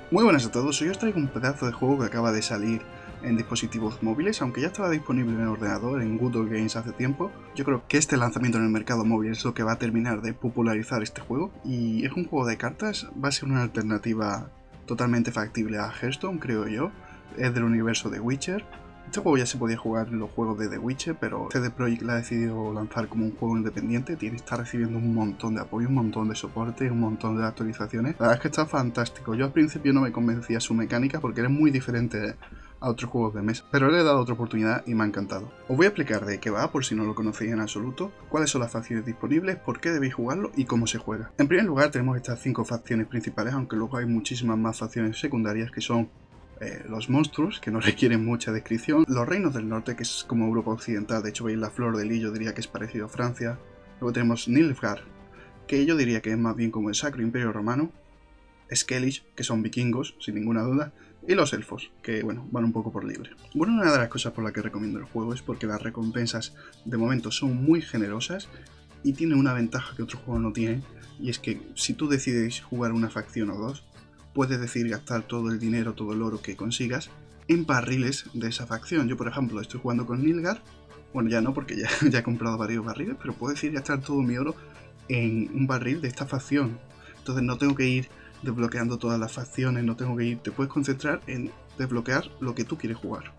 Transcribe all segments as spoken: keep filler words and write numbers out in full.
Muy buenas a todos, hoy os traigo un pedazo de juego que acaba de salir en dispositivos móviles, aunque ya estaba disponible en el ordenador, en Google Games hace tiempo. Yo creo que este lanzamiento en el mercado móvil es lo que va a terminar de popularizar este juego, y es un juego de cartas, va a ser una alternativa totalmente factible a Hearthstone, creo yo. Es del universo de Witcher. Este juego ya se podía jugar en los juegos de The Witcher, pero C D Projekt lo ha decidido lanzar como un juego independiente. Tiene, está recibiendo un montón de apoyo, un montón de soporte, un montón de actualizaciones. La verdad es que está fantástico. Yo al principio no me convencía su mecánica porque era muy diferente a otros juegos de mesa, pero le he dado otra oportunidad y me ha encantado. Os voy a explicar de qué va, por si no lo conocéis en absoluto, cuáles son las facciones disponibles, por qué debéis jugarlo y cómo se juega. En primer lugar tenemos estas cinco facciones principales, aunque luego hay muchísimas más facciones secundarias que son Eh, los monstruos, que no requieren mucha descripción, los reinos del norte, que es como Europa occidental, de hecho veis la flor de lis, yo diría que es parecido a Francia. Luego tenemos Nilfgaard, que yo diría que es más bien como el Sacro Imperio Romano, Skellige, que son vikingos, sin ninguna duda, y los elfos, que bueno, van un poco por libre. Bueno, una de las cosas por las que recomiendo el juego es porque las recompensas de momento son muy generosas y tiene una ventaja que otros juegos no tienen, y es que si tú decides jugar una facción o dos, puedes decidir gastar todo el dinero, todo el oro que consigas en barriles de esa facción. Yo, por ejemplo, estoy jugando con Nilfgaard. Bueno, ya no, porque ya, ya he comprado varios barriles, pero puedo decidir gastar todo mi oro en un barril de esta facción. Entonces no tengo que ir desbloqueando todas las facciones, no tengo que ir... Te puedes concentrar en desbloquear lo que tú quieres jugar.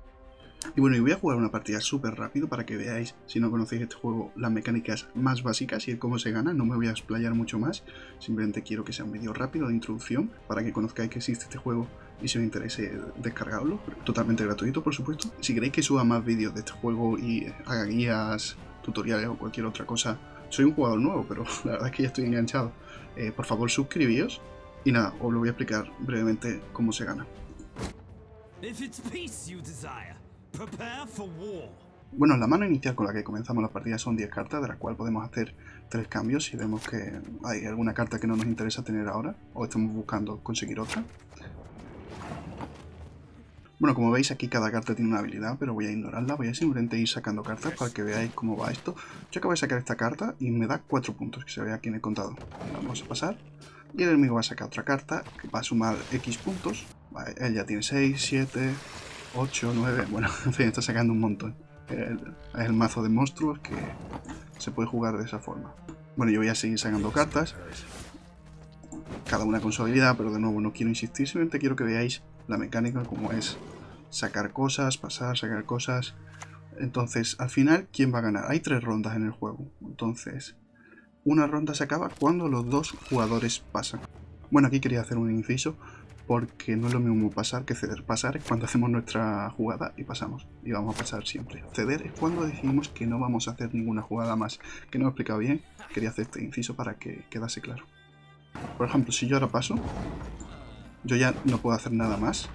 Y bueno, y voy a jugar una partida súper rápido para que veáis, si no conocéis este juego, las mecánicas más básicas y el cómo se gana. No me voy a explayar mucho más, simplemente quiero que sea un vídeo rápido de introducción para que conozcáis que existe este juego y si os interese descargarlo, totalmente gratuito por supuesto. Si queréis que suba más vídeos de este juego y haga guías, tutoriales o cualquier otra cosa, soy un jugador nuevo, pero la verdad es que ya estoy enganchado. Eh, por favor suscribíos y nada, os lo voy a explicar brevemente cómo se gana. If it's peace you desire, prepare for war. Bueno, la mano inicial con la que comenzamos la partida son diez cartas, de las cuales podemos hacer tres cambios si vemos que hay alguna carta que no nos interesa tener ahora o estamos buscando conseguir otra. Bueno, como veis aquí cada carta tiene una habilidad, pero voy a ignorarla, voy a simplemente ir sacando cartas para que veáis cómo va esto. Yo acabo de sacar esta carta y me da cuatro puntos, que se ve aquí en el contador. Vamos a pasar. Y el enemigo va a sacar otra carta que va a sumar X puntos. Vale, él ya tiene seis, siete, ocho, nueve, bueno, en fin, está sacando un montón. Es el mazo de monstruos que se puede jugar de esa forma. Bueno, yo voy a seguir sacando cartas, cada una con su habilidad, pero de nuevo no quiero insistir, simplemente quiero que veáis la mecánica como es sacar cosas, pasar, sacar cosas. Entonces, al final, ¿quién va a ganar? Hay tres rondas en el juego, entonces una ronda se acaba cuando los dos jugadores pasan. Bueno, aquí quería hacer un inciso, porque no es lo mismo pasar que ceder. Pasar es cuando hacemos nuestra jugada y pasamos, y vamos a pasar siempre. Ceder es cuando decidimos que no vamos a hacer ninguna jugada más. Que no he explicado bien, quería hacer este inciso para que quedase claro. Por ejemplo, si yo ahora paso, yo ya no puedo hacer nada más,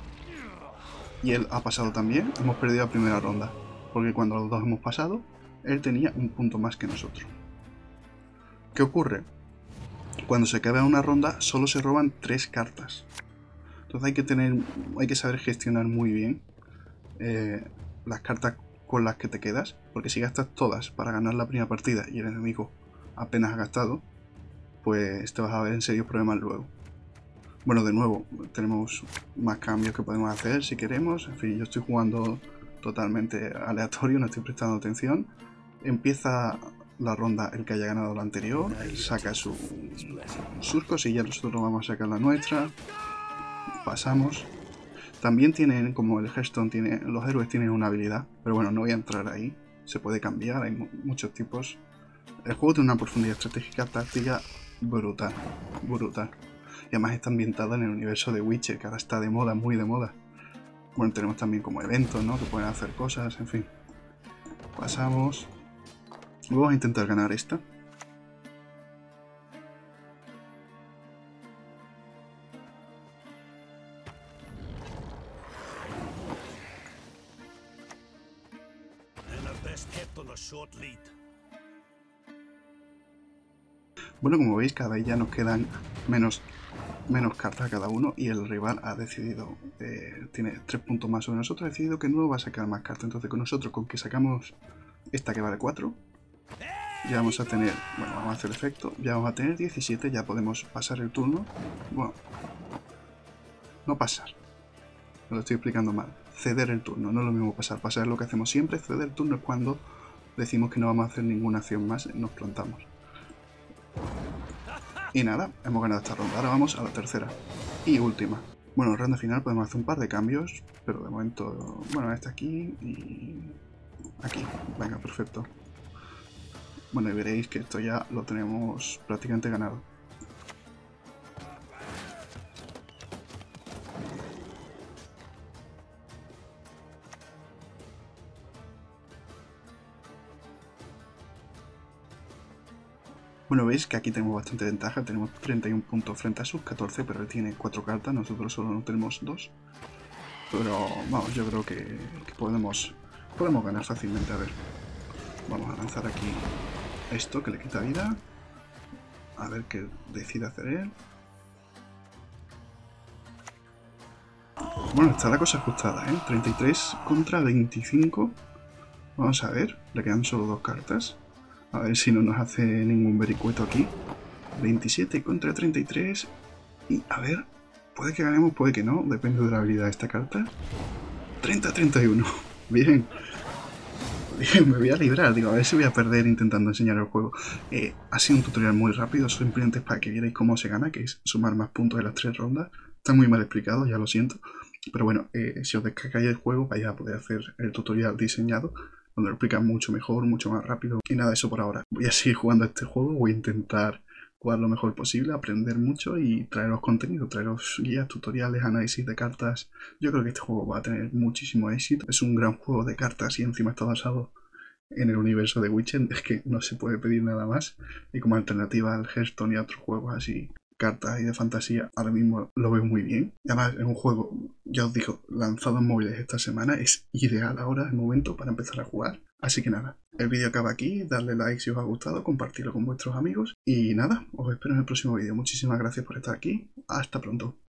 y él ha pasado también, hemos perdido la primera ronda, porque cuando los dos hemos pasado, él tenía un punto más que nosotros. ¿Qué ocurre? Cuando se acaba una ronda, solo se roban tres cartas. Entonces hay que tener, hay que saber gestionar muy bien eh, las cartas con las que te quedas, porque si gastas todas para ganar la primera partida y el enemigo apenas ha gastado, pues te vas a ver en serios problemas luego. Bueno, de nuevo, tenemos más cambios que podemos hacer si queremos. En fin, yo estoy jugando totalmente aleatorio, no estoy prestando atención. Empieza la ronda el que haya ganado la anterior, saca su, sus cosillas, nosotros vamos a sacar la nuestra. Pasamos. También tienen, como el Hearthstone tiene, los héroes tienen una habilidad, pero bueno, no voy a entrar ahí. Se puede cambiar, hay muchos tipos. El juego tiene una profundidad estratégica táctica brutal, brutal. Y además está ambientada en el universo de Witcher, que ahora está de moda, muy de moda. Bueno, tenemos también como eventos, ¿no? Que pueden hacer cosas, en fin. Pasamos. Vamos a intentar ganar esta. Bueno, como veis, cada vez ya nos quedan menos, menos cartas a cada uno y el rival ha decidido, eh, tiene tres puntos más sobre nosotros, ha decidido que no va a sacar más cartas. Entonces con nosotros, con que sacamos esta que vale cuatro, ya vamos a tener, bueno, vamos a hacer efecto, ya vamos a tener diecisiete, ya podemos pasar el turno. Bueno, no pasar. Me lo estoy explicando mal. Ceder el turno, no es lo mismo pasar. Pasar es lo que hacemos siempre. Ceder el turno es cuando decimos que no vamos a hacer ninguna acción más y nos plantamos. Y nada, hemos ganado esta ronda. Ahora vamos a la tercera y última. Bueno, en ronda final podemos hacer un par de cambios, pero de momento, bueno, este aquí y aquí. Venga, perfecto. Bueno, y veréis que esto ya lo tenemos prácticamente ganado. Bueno, veis que aquí tenemos bastante ventaja, tenemos treinta y un puntos frente a sus catorce, pero él tiene cuatro cartas, nosotros solo no tenemos dos. Pero vamos, yo creo que, que podemos, podemos ganar fácilmente. A ver, vamos a lanzar aquí esto que le quita vida. A ver qué decide hacer él. Bueno, está la cosa ajustada, ¿eh? treinta y tres contra veinticinco. Vamos a ver, le quedan solo dos cartas. A ver si no nos hace ningún vericueto aquí. veintisiete contra treinta y tres. Y a ver, puede que ganemos, puede que no. Depende de la habilidad de esta carta. treinta a treinta y uno. Bien. Bien, me voy a librar. Digo, a ver si voy a perder intentando enseñar el juego. Eh, ha sido un tutorial muy rápido, simplemente para que vierais cómo se gana, que es sumar más puntos en las tres rondas. Está muy mal explicado, ya lo siento. Pero bueno, eh, si os descargáis el juego, vais a poder hacer el tutorial diseñado, donde lo explican mucho mejor, mucho más rápido. Y nada, eso por ahora. Voy a seguir jugando a este juego, voy a intentar jugar lo mejor posible, aprender mucho y traeros contenido, traeros guías, tutoriales, análisis de cartas. Yo creo que este juego va a tener muchísimo éxito. Es un gran juego de cartas y encima está basado en el universo de Witcher. Es que no se puede pedir nada más. Y como alternativa al Hearthstone y a otros juegos así, cartas y de fantasía, ahora mismo lo veo muy bien. Y además es un juego, ya os digo, lanzado en móviles esta semana, es ideal ahora el momento para empezar a jugar. Así que nada, el vídeo acaba aquí, darle like si os ha gustado, compartirlo con vuestros amigos y nada, os espero en el próximo vídeo. Muchísimas gracias por estar aquí, hasta pronto.